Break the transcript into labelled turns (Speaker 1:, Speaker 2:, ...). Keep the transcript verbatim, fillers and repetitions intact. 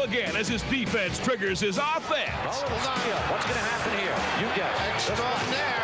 Speaker 1: again as his defense triggers his offense.
Speaker 2: What's going to happen here? You guess.
Speaker 3: Extraordinaire.